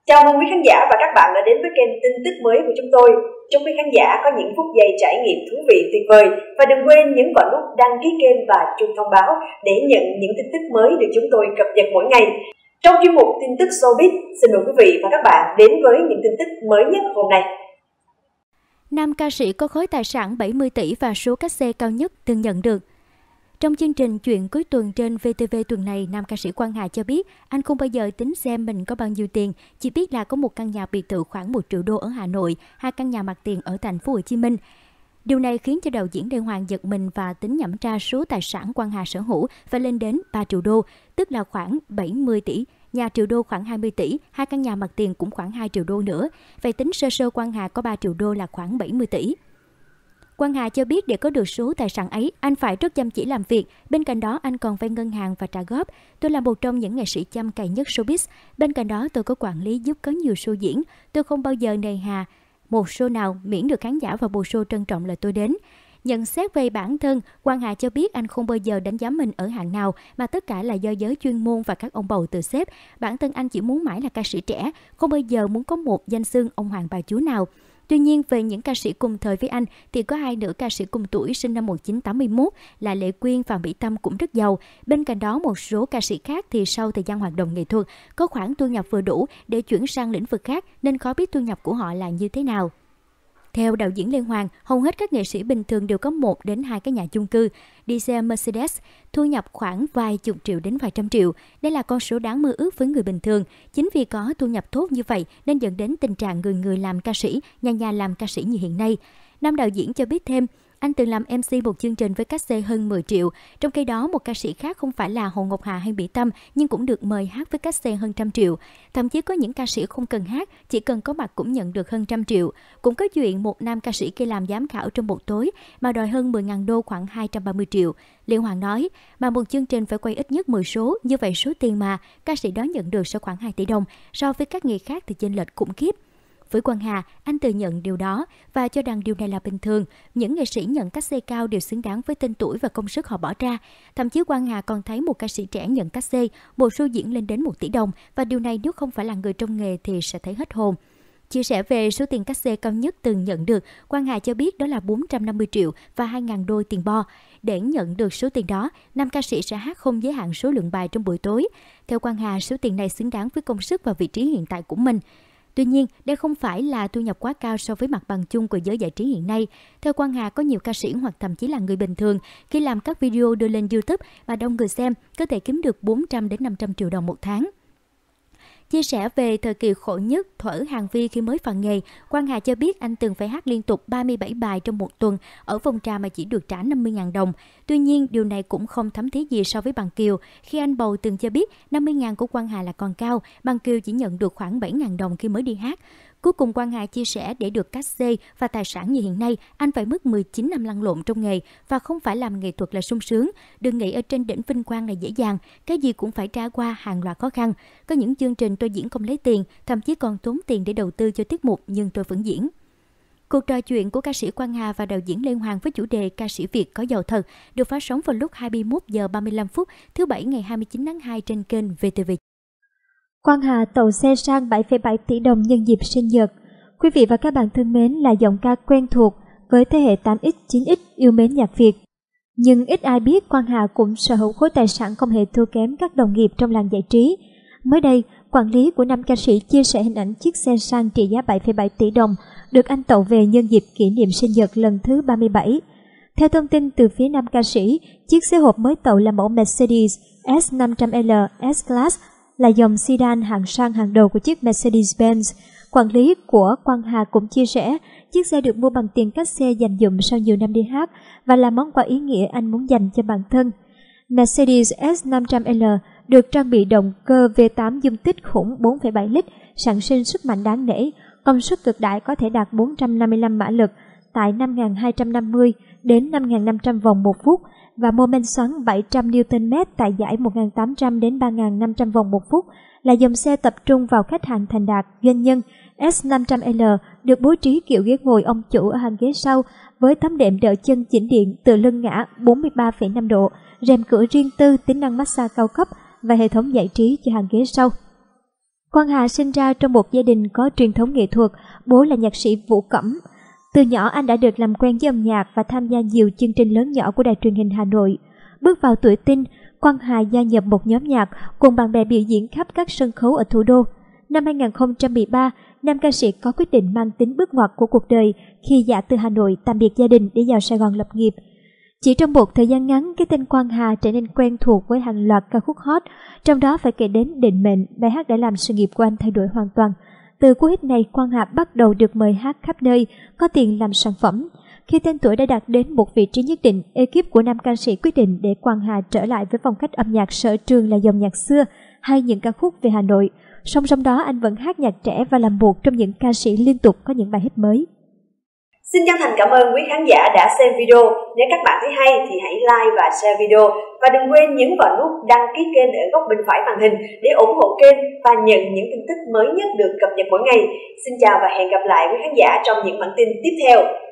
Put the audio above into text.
Chào mừng quý khán giả và các bạn đã đến với kênh tin tức mới của chúng tôi. Chúc quý khán giả có những phút giây trải nghiệm thú vị tuyệt vời và đừng quên nhấn vào nút đăng ký kênh và chuông thông báo để nhận những tin tức mới được chúng tôi cập nhật mỗi ngày. Trong chuyên mục tin tức showbiz, xin mời quý vị và các bạn đến với những tin tức mới nhất hôm nay. Nam ca sĩ có khối tài sản 70 tỷ và số cát xê cao nhất từng nhận được. Trong chương trình Chuyện cuối tuần trên VTV tuần này, nam ca sĩ Quang Hà cho biết anh không bao giờ tính xem mình có bao nhiêu tiền, chỉ biết là có một căn nhà biệt thự khoảng 1 triệu đô ở Hà Nội, 2 căn nhà mặt tiền ở thành phố Hồ Chí Minh. Điều này khiến cho đạo diễn Lê Hoàng giật mình và tính nhẩm ra số tài sản Quang Hà sở hữu phải lên đến 3 triệu đô, tức là khoảng 70 tỷ. Nhà triệu đô khoảng 20 tỷ, 2 căn nhà mặt tiền cũng khoảng 2 triệu đô nữa. Vậy tính sơ sơ Quang Hà có 3 triệu đô là khoảng 70 tỷ. Quang Hà cho biết để có được số tài sản ấy, anh phải rất chăm chỉ làm việc. Bên cạnh đó, anh còn vay ngân hàng và trả góp. Tôi là một trong những nghệ sĩ chăm cày nhất showbiz. Bên cạnh đó, tôi có quản lý giúp có nhiều show diễn. Tôi không bao giờ nề hà một show nào, miễn được khán giả và bộ show trân trọng là tôi đến. Nhận xét về bản thân, Quang Hà cho biết anh không bao giờ đánh giá mình ở hạng nào, mà tất cả là do giới chuyên môn và các ông bầu tự xếp. Bản thân anh chỉ muốn mãi là ca sĩ trẻ, không bao giờ muốn có một danh xưng ông hoàng bà chúa nào. Tuy nhiên, về những ca sĩ cùng thời với anh thì có 2 nữ ca sĩ cùng tuổi sinh năm 1981 là Lệ Quyên và Mỹ Tâm cũng rất giàu. Bên cạnh đó, một số ca sĩ khác thì sau thời gian hoạt động nghệ thuật có khoản thu nhập vừa đủ để chuyển sang lĩnh vực khác nên khó biết thu nhập của họ là như thế nào. Theo đạo diễn Lê Hoàng, hầu hết các nghệ sĩ bình thường đều có 1 đến 2 cái nhà chung cư, đi xe Mercedes, thu nhập khoảng vài chục triệu đến vài trăm triệu. Đây là con số đáng mơ ước với người bình thường. Chính vì có thu nhập tốt như vậy nên dẫn đến tình trạng người người làm ca sĩ, nhà nhà làm ca sĩ như hiện nay. Nam đạo diễn cho biết thêm, anh từng làm MC một chương trình với cát xê hơn 10 triệu. Trong khi đó, một ca sĩ khác không phải là Hồ Ngọc Hà hay Mỹ Tâm nhưng cũng được mời hát với cát xê hơn 100 triệu. Thậm chí có những ca sĩ không cần hát, chỉ cần có mặt cũng nhận được hơn 100 triệu. Cũng có chuyện một nam ca sĩ khi làm giám khảo trong một tối mà đòi hơn 10.000 đô khoảng 230 triệu. Lê Hoàng nói, mà một chương trình phải quay ít nhất 10 số, như vậy số tiền mà ca sĩ đó nhận được sẽ khoảng 2 tỷ đồng, so với các nghề khác thì chênh lệch khủng khiếp. Với Quang Hà, anh tự nhận điều đó và cho rằng điều này là bình thường. Những nghệ sĩ nhận cát xê cao đều xứng đáng với tên tuổi và công sức họ bỏ ra. Thậm chí Quang Hà còn thấy một ca sĩ trẻ nhận cát xê, một show diễn lên đến 1 tỷ đồng và điều này nếu không phải là người trong nghề thì sẽ thấy hết hồn. Chia sẻ về số tiền cát xê cao nhất từng nhận được, Quang Hà cho biết đó là 450 triệu và 2.000 đô tiền bo. Để nhận được số tiền đó, nam ca sĩ sẽ hát không giới hạn số lượng bài trong buổi tối. Theo Quang Hà, số tiền này xứng đáng với công sức và vị trí hiện tại của mình. Tuy nhiên, đây không phải là thu nhập quá cao so với mặt bằng chung của giới giải trí hiện nay. Theo Quang Hà, có nhiều ca sĩ hoặc thậm chí là người bình thường khi làm các video đưa lên YouTube và đông người xem có thể kiếm được 400 đến 500 triệu đồng một tháng. Chia sẻ về thời kỳ khổ nhất thuở Hàng Vi khi mới vào nghề, Quang Hà cho biết anh từng phải hát liên tục 37 bài trong một tuần ở phòng trà mà chỉ được trả 50.000 đồng. Tuy nhiên, điều này cũng không thấm thía gì so với Bằng Kiều. Khi anh bầu từng cho biết 50.000 của Quang Hà là còn cao, Bằng Kiều chỉ nhận được khoảng 7.000 đồng khi mới đi hát. Cuối cùng Quang Hà chia sẻ để được cát xê và tài sản như hiện nay, anh phải mất 19 năm lăn lộn trong nghề và không phải làm nghệ thuật là sung sướng. Đừng nghĩ ở trên đỉnh vinh quang là dễ dàng, cái gì cũng phải trải qua hàng loạt khó khăn. Có những chương trình tôi diễn không lấy tiền, thậm chí còn tốn tiền để đầu tư cho tiết mục nhưng tôi vẫn diễn. Cuộc trò chuyện của ca sĩ Quang Hà và đạo diễn Lê Hoàng với chủ đề Ca sĩ Việt có giàu thật được phát sóng vào lúc 21 giờ 35 phút thứ Bảy ngày 29 tháng 2 trên kênh VTV. Quang Hà tậu xe sang 7,7 tỷ đồng nhân dịp sinh nhật. Quý vị và các bạn thân mến, là giọng ca quen thuộc với thế hệ 8X, 9X yêu mến nhạc Việt. Nhưng ít ai biết Quang Hà cũng sở hữu khối tài sản không hề thua kém các đồng nghiệp trong làng giải trí. Mới đây, quản lý của nam ca sĩ chia sẻ hình ảnh chiếc xe sang trị giá 7,7 tỷ đồng được anh tậu về nhân dịp kỷ niệm sinh nhật lần thứ 37. Theo thông tin từ phía nam ca sĩ, chiếc xe hộp mới tậu là mẫu Mercedes S500L S-Class, là dòng sedan hạng sang hàng đầu của chiếc Mercedes-Benz. Quản lý của Quang Hà cũng chia sẻ, chiếc xe được mua bằng tiền cát xê dành dụm sau nhiều năm đi hát và là món quà ý nghĩa anh muốn dành cho bản thân. Mercedes S500L được trang bị động cơ V8 dung tích khủng 4,7 lít, sản sinh sức mạnh đáng nể, công suất cực đại có thể đạt 455 mã lực tại 5.250 đến 5.500 vòng một phút và mô men xoắn 700 Nm tại dải 1.800 đến 3.500 vòng một phút, là dòng xe tập trung vào khách hàng thành đạt, doanh nhân. S500L được bố trí kiểu ghế ngồi ông chủ ở hàng ghế sau với tấm đệm đỡ chân chỉnh điện, tựa lưng ngã 43,5 độ, rèm cửa riêng tư, tính năng massage cao cấp và hệ thống giải trí cho hàng ghế sau. Quang Hà sinh ra trong một gia đình có truyền thống nghệ thuật, bố là nhạc sĩ Vũ Cẩm. Từ nhỏ anh đã được làm quen với âm nhạc và tham gia nhiều chương trình lớn nhỏ của Đài truyền hình Hà Nội. Bước vào tuổi teen, Quang Hà gia nhập một nhóm nhạc cùng bạn bè biểu diễn khắp các sân khấu ở thủ đô. Năm 2013, nam ca sĩ có quyết định mang tính bước ngoặt của cuộc đời khi giả từ Hà Nội tạm biệt gia đình để vào Sài Gòn lập nghiệp. Chỉ trong một thời gian ngắn, cái tên Quang Hà trở nên quen thuộc với hàng loạt ca khúc hot, trong đó phải kể đến Định Mệnh, bài hát đã làm sự nghiệp của anh thay đổi hoàn toàn. Từ cú hit này, Quang Hà bắt đầu được mời hát khắp nơi, có tiền làm sản phẩm. Khi tên tuổi đã đạt đến một vị trí nhất định, ekip của nam ca sĩ quyết định để Quang Hà trở lại với phong cách âm nhạc sở trường là dòng nhạc xưa hay những ca khúc về Hà Nội. Song song đó, anh vẫn hát nhạc trẻ và làm một trong những ca sĩ liên tục có những bài hit mới. Xin chân thành cảm ơn quý khán giả đã xem video. Nếu các bạn thấy hay thì hãy like và share video. Và đừng quên nhấn vào nút đăng ký kênh ở góc bên phải màn hình để ủng hộ kênh và nhận những tin tức mới nhất được cập nhật mỗi ngày. Xin chào và hẹn gặp lại quý khán giả trong những bản tin tiếp theo.